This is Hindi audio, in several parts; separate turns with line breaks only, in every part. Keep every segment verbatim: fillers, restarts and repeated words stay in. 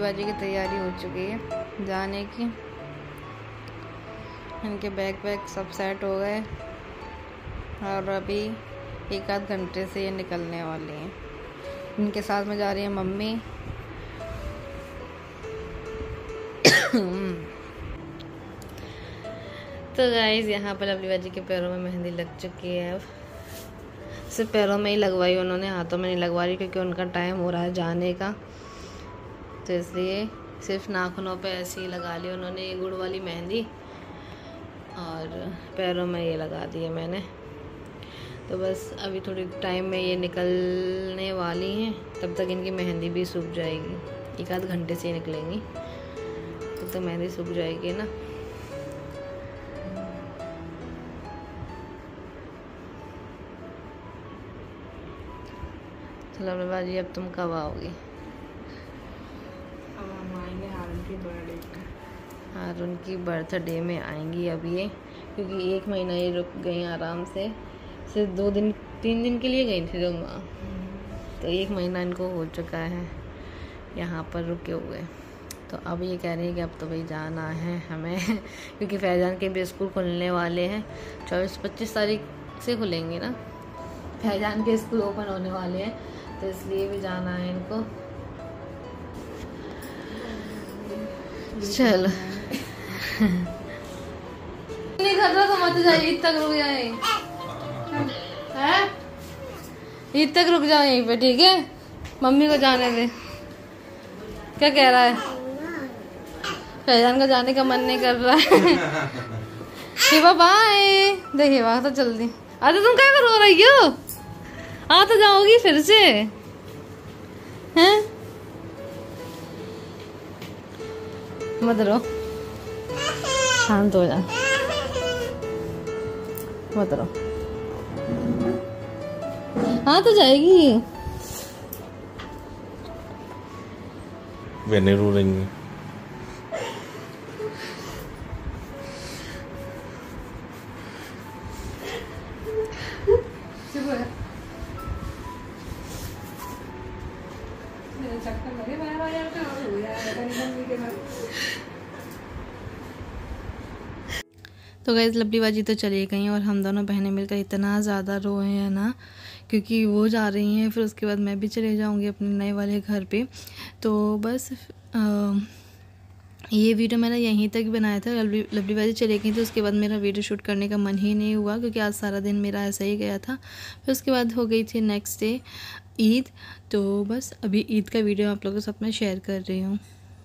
बाजी की तैयारी हो चुकी है जाने की। इनके बैग वैग सब सेट हो गए और अभी एक आध घंटे से ये निकलने वाले हैं। इनके साथ में जा रही है मम्मी। तो गाइस यहाँ पर लवली बाजी के पैरों में मेहंदी लग चुकी है। अब सिर्फ पैरों में ही लगवाई उन्होंने, हाथों में नहीं लगवा रही क्योंकि उनका टाइम हो रहा है जाने का, तो इसलिए सिर्फ नाखूनों पे ऐसे ही लगा ली उन्होंने ये गुड़ वाली मेहंदी और पैरों में ये लगा दी है मैंने। तो बस अभी थोड़ी टाइम में ये निकलने वाली हैं, तब तक इनकी मेहंदी भी सूख जाएगी। एक आध घंटे से निकलेंगी तब तक मेहंदी सूख जाएगी ना। चलो बाजी अब तुम कब आओगी?
अब हम आएंगे हारून की बर्थडे पे।
हारून की बर्थडे में आएंगी अब ये, क्योंकि एक महीना ये रुक गई आराम से। सिर्फ दो दिन तीन दिन के लिए गई थी जुम्मा, तो एक महीना इनको हो चुका है यहाँ पर रुके हुए। तो अब ये कह रही है कि अब तो भाई जाना है हमें क्योंकि फैजान के भी स्कूल खुलने वाले हैं। चौबीस पच्चीस तारीख से खुलेंगे ना, फैजान के स्कूल ओपन होने वाले हैं, तो इसलिए भी जाना है इनको। चलो नहीं कर रहा तो मत जाइए, ईद तक रुक जाए हैं, ईद तक रुक जाओ यहीं पे, ठीक है? मम्मी को जाने दे। क्या कह रहा है? फैजान का जाने का मन नहीं कर रहा है। हिबा बाय। देखिए वहाँ तो जल्दी अरे तुम क्या रो रही हो? आ तो जाओगी फिर से हैं? मत रो, शांत हो जा, मत रो। हाँ तो जाएगी।
वे नहीं रो रही है।
तो गाइस लवली बाजी तो चली गई और हम दोनों बहनें मिलकर इतना ज़्यादा रोए हैं ना, क्योंकि वो जा रही हैं, फिर उसके बाद मैं भी चले जाऊंगी अपने नए वाले घर पे। तो बस आ, ये वीडियो मैंने यहीं तक बनाया था। लवली लवली बाजी चले गई, तो उसके बाद मेरा वीडियो शूट करने का मन ही नहीं हुआ, क्योंकि आज सारा दिन मेरा ऐसा ही गया था। फिर उसके बाद हो गई थी नेक्स्ट डे ईद। तो बस अभी ईद का वीडियो आप लोगों के साथ में शेयर कर रही हूँ।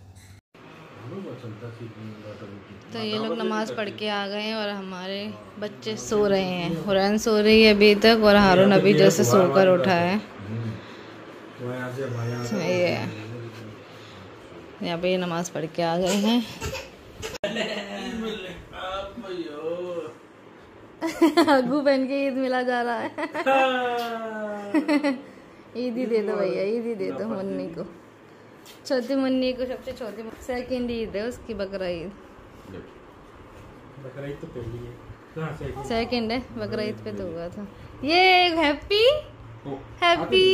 तो ये लोग नमाज़ पढ़ के आ गए हैं और हमारे बच्चे सो रहे हैं। हुरैन सो रही है अभी तक और हारून अभी जैसे सोकर उठा है। ये यहाँ पे ये नमाज़ पढ़ के आ गए हैं। अग्गू बहन के ईद मिला जा रहा है। ईद ही दे दो भैया, ईद ही दे दो मुन्नी को, छोटी मुन्नी को, सबसे छोटी सेकंड ईद है उसकी, बकरा ईद।
बकरा ईद तो पहली है,
सेकंड है, बकरा ईद पे तो हुआ था। ये हैप्पी हैप्पी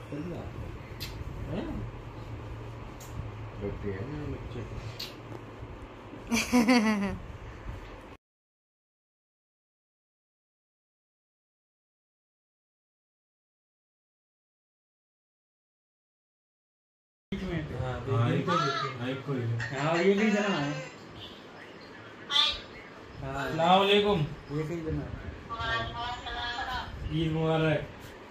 ये भी जना है। अस्सलाम वालेकुम। ये कहीं जना ईद मुबारक।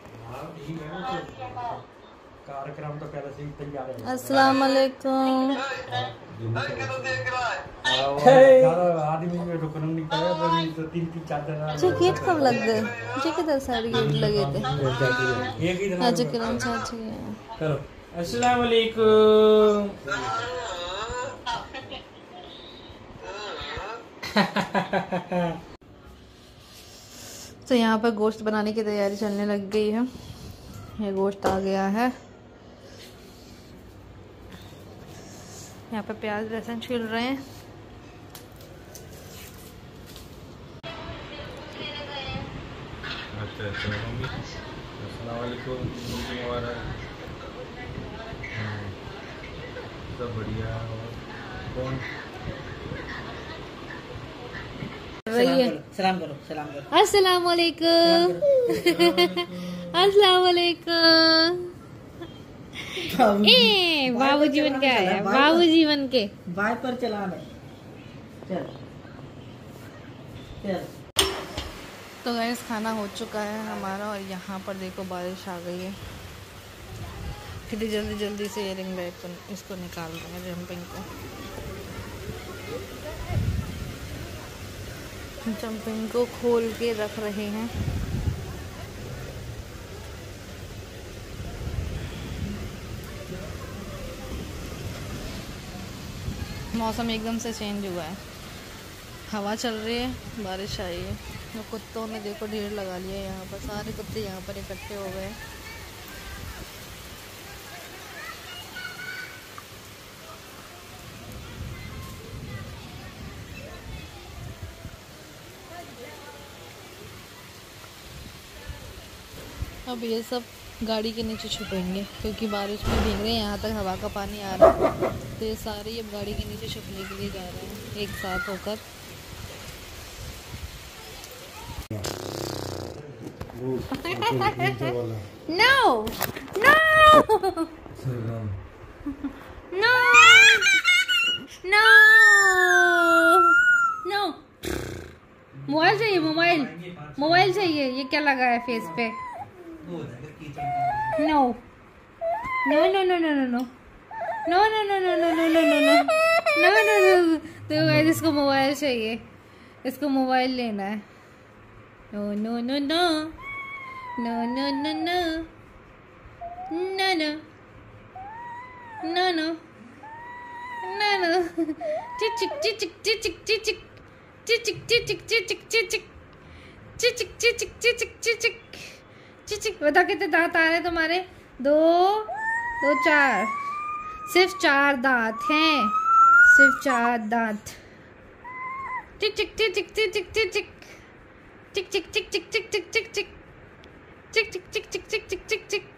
कार्यक्रम तो पहले से ही तैयार है।
अस्सलाम वालेकुम।
आदमी में तो करम नहीं पाया, तो तीन तीन चादर
जो गेट कब लग गए? मुझे किधर सारे गेट लगे थे?
एक ही
आज किरण चाची है।
चलो अस्सलाम वालेकुम।
तो यहाँ पर गोश्त बनाने की तैयारी चलने लग गई है। ये गोश्त आ गया है। यहाँ पे प्याज लहसुन छिल रहे हैं।
अच्छा अच्छा मम्मी, अस्सलाम वालेकुम।
सब बढ़िया। और कौन
रही है?
सलाम करो, सलाम करो।
अस्सलाम वालेकुम। अस्सलाम वालेकुम। ए बाबू जीवन क्या है? बाबू जीवन के
बाय पर चलाना। चल चल।
तो गाइस खाना हो चुका है हमारा और यहाँ पर देखो बारिश आ गई है। कितनी जल्दी जल्दी से ये रिंग लाइट को इसको निकाल रहे हैं, जंपिंग को। जंपिंग को खोल के रख रहे हैं। मौसम एकदम से चेंज हुआ है, हवा चल रही है, बारिश आई है। तो कुत्तों ने देखो ढेर लगा लिया है यहाँ पर, सारे कुत्ते यहाँ पर इकट्ठे हो गए। अब ये सब गाड़ी के नीचे छुपेंगे क्योंकि बारिश में भीग रहे हैं, यहाँ तक हवा का पानी आ रहा है। तो ये सारे अब गाड़ी के नीचे छुपने के लिए जा रहे हैं एक साथ होकर। No! No! No! No! No! Mobile चाहिए, मोबाइल मोबाइल चाहिए। ये क्या लगा है फेस पे? No no no no no no no no no no no no no no no no no no. तो गाइस इसको मोबाइल चाहिए, इसको मोबाइल लेना है। No no no no no no no no no no no no no no. चिचिक चिचिक चिचिक चिचिक चिचिक चिचिक चिचिक चिचिक चिचिक चिचिक चिचिक चिचिक चिचिक। बता कितने दांत आ रहे हैं तुम्हारे? दो दो चार, सिर्फ चार दांत हैं, सिर्फ चार दांत। चिचिक चिचिक चिचिक चिचिक चिक चिक चिक चिक चिक चिक चिक चिक चिक चिक चिक चिक चिक चिक चिक चिक।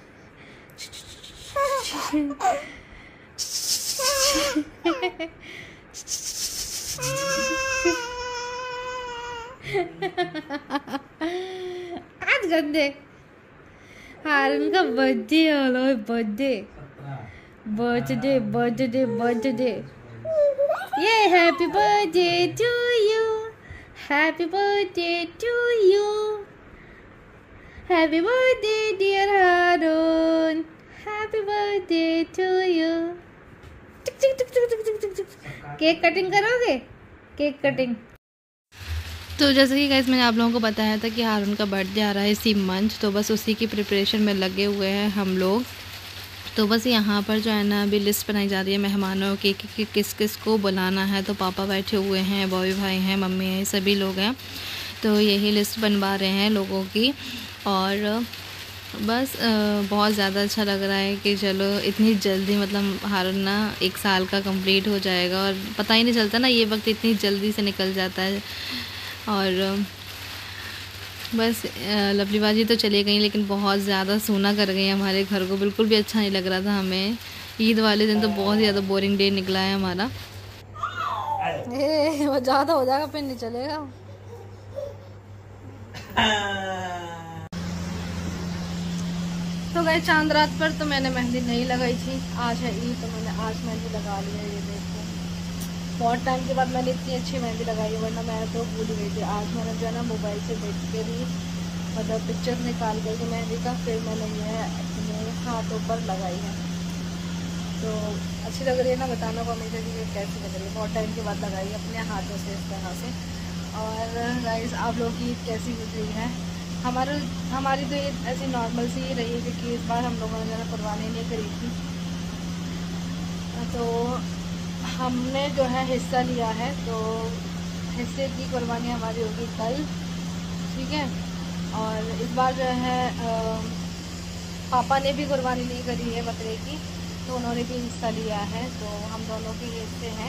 आज गंदे हारून का बर्थडे वाला बर्थडे बर्थडे बर्थडे बर्थडे। ये happy birthday to you, happy birthday to you, happy birthday dear Haroon, happy birthday to you. Cake cutting करोगे? Cake cutting. तो जैसे कि गाइस मैंने आप लोगों को बताया था कि हारून का बर्थडे आ रहा है इसी मंथ, तो बस उसी की प्रिपरेशन में लगे हुए हैं हम लोग। तो बस यहाँ पर जो है ना अभी लिस्ट बनाई जा रही है मेहमानों की कि, कि किस किस को बुलाना है। तो पापा बैठे हुए हैं, बॉबी भाई हैं, मम्मी हैं, सभी लोग हैं। तो यही लिस्ट बनवा रहे हैं लोगों की। और बस बहुत ज़्यादा अच्छा लग रहा है कि चलो इतनी जल्दी मतलब हारून ना एक साल का कंप्लीट हो जाएगा और पता ही नहीं चलता ना, ये वक्त इतनी जल्दी से निकल जाता है। और बस लवली बाजी तो चले गई लेकिन बहुत ज़्यादा सूना कर गई हमारे घर को, बिल्कुल भी अच्छा नहीं लग रहा था हमें। ईद वाले दिन तो बहुत ज़्यादा बोरिंग डे निकला है हमारा। ए, वो ज़्यादा हो जाएगा फिर नहीं चलेगा। तो गए चांद रात पर तो मैंने मेहंदी नहीं लगाई थी, आज है ईद तो मैंने आज मेहंदी लगा ली है। ये देखो बहुत टाइम के बाद मैंने इतनी अच्छी मेहंदी लगाई है, वरना मैं तो भूल गई थी। आज मैंने जो है ना मोबाइल से देख के भी मतलब पिक्चर निकाल कर के मेहंदी का फिर मैंने ये अपने हाथों पर लगाई है। तो अच्छी लग रही है ना? बताना कमेंट में कि कैसी लग रही है। बहुत टाइम के बाद लगाई है अपने हाथों से इस तरह से। और गाइस आप लोग की ईद कैसी गुजरी है? हमारे हमारी तो ईद ऐसी नॉर्मल सी ही रही है क्योंकि इस बार हम लोगों ने ज़्यादा कुर्बानी नहीं करी थी। तो हमने जो है हिस्सा लिया है, तो हिस्से की कुर्बानी हमारी होगी कल, ठीक है। और इस बार जो है आ, पापा ने भी कुर्बानी नहीं करी है बकरे की, तो उन्होंने भी हिस्सा लिया है। तो हम दोनों के हिस्से हैं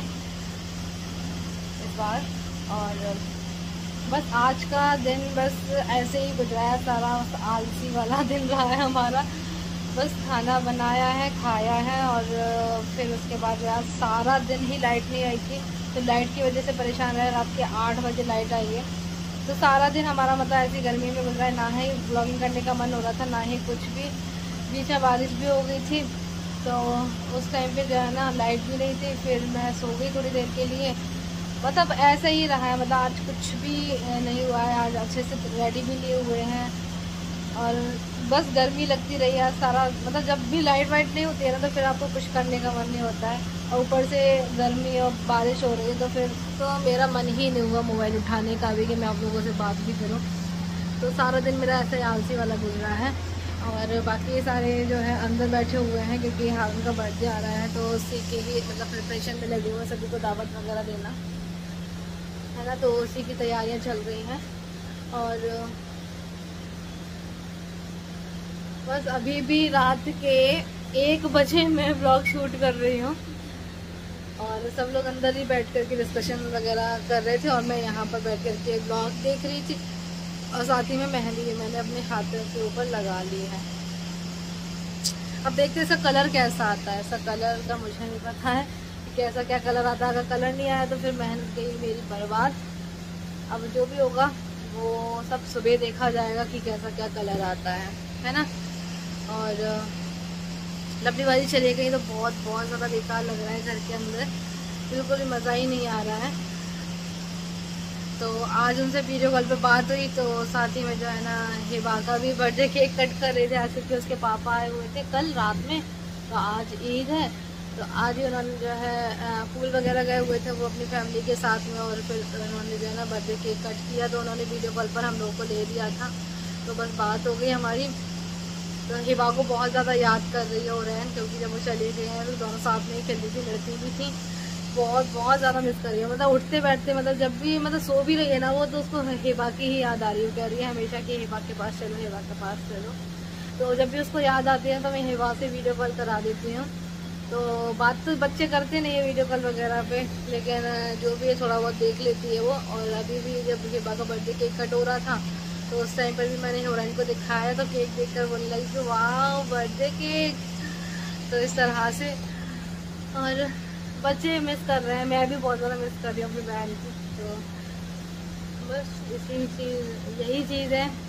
इस बार। और बस आज का दिन बस ऐसे ही गुजरा है, सारा आलसी वाला दिन रहा है हमारा। बस खाना बनाया है, खाया है, और फिर उसके बाद यार सारा दिन ही लाइट नहीं आई थी, तो लाइट की वजह से परेशान रहे। रात के आठ बजे लाइट आई है, तो सारा दिन हमारा मतलब ऐसी गर्मी में गुजरा रहा है। ना ही ब्लॉगिंग करने का मन हो रहा था, ना ही कुछ भी। बीच में बारिश भी हो गई थी, तो उस टाइम पे जो है ना लाइट भी नहीं थी। फिर मैं सो गई थोड़ी देर के लिए। मतलब ऐसा ही रहा है, मतलब आज कुछ भी नहीं हुआ है। आज अच्छे से रेडी भी लिए हुए हैं, और बस गर्मी लगती रही है सारा। मतलब जब भी लाइट वाइट नहीं होती है ना, तो फिर आपको कुछ करने का मन नहीं होता है, और ऊपर से गर्मी और बारिश हो रही है, तो फिर तो मेरा मन ही नहीं हुआ मोबाइल उठाने का भी कि मैं आप लोगों से बात भी करूं। तो सारा दिन मेरा ऐसे आलसी वाला गुजरा है। और बाकी सारे जो है अंदर बैठे हुए हैं, क्योंकि हाँ उनका बर्थडे आ रहा है, तो उसी के ही मतलब प्रिपरेशन में लगे हुए हैं, सभी को दावत वगैरह देना है ना, तो उसी की तैयारियां चल रही हैं। और बस अभी भी रात के एक बजे मैं व्लॉग शूट कर रही हूँ, और सब लोग अंदर ही बैठ कर के डिस्कशन वगैरह कर रहे थे, और मैं यहाँ पर बैठ कर के व्लॉग देख रही थी। और साथ ही में मेहंदी भी मैंने अपने हाथों के ऊपर लगा ली है। अब देखते हैं इसका कलर कैसा आता है। इसका कलर का मुझे नहीं पता है कि कैसा क्या कलर आता है। अगर कलर नहीं आया तो फिर मेहनत गई मेरी बर्बाद। अब जो भी होगा वो सब सुबह देखा जाएगा कि कैसा क्या कलर आता है है ना। और लपड़ी बाजी चली गई तो बहुत बहुत ज़्यादा बेकार लग रहा है घर के अंदर, बिल्कुल भी मज़ा ही नहीं आ रहा है। तो आज उनसे वीडियो कॉल पे बात हुई, तो साथ ही में जो है ना हिबा का भी बर्थडे केक कट कर रहे थे आज, क्योंकि उसके पापा आए हुए थे कल रात में, तो आज ईद है, तो आज ही उन्होंने जो है पूल वगैरह गए हुए थे वो अपनी फैमिली के साथ में, और फिर उन्होंने जो है ना बर्थडे केक कट किया, तो उन्होंने वीडियो कॉल पर हम लोग को ले लिया था। तो बस बात हो गई हमारी। तो हिबा को बहुत ज़्यादा याद कर रही है ओरैन, क्योंकि जब वो चली गई हैं तो दोनों साथ में ही खेलती थी, लड़ती भी थी। बहुत बहुत ज़्यादा मिस कर रही है, मतलब उठते बैठते, मतलब जब भी मतलब सो भी रही है ना वो, तो उसको हिबा की ही याद आ रही है। कह रही है हमेशा कि हिबा के पास चलो, हिबा के पास चलो। तो जब भी उसको याद आती है तो मैं हिबा से वीडियो कॉल करा देती हूँ। तो बात तो बच्चे करते नहीं है वीडियो कॉल वगैरह पे, लेकिन जो भी है थोड़ा बहुत देख लेती है वो। और अभी भी जब हिबा का बर्थडे केक कट हो रहा था, तो उस टाइम पर भी मैंने हिबा को दिखाया, तो केक देख कर बोलने लगी कि वाह बर्थडे केक। तो इस तरह से और बच्चे मिस कर रहे हैं, मैं भी बहुत ज़्यादा मिस कर रही हूँ अपनी बहन की। तो बस इसी चीज़ यही चीज़ है।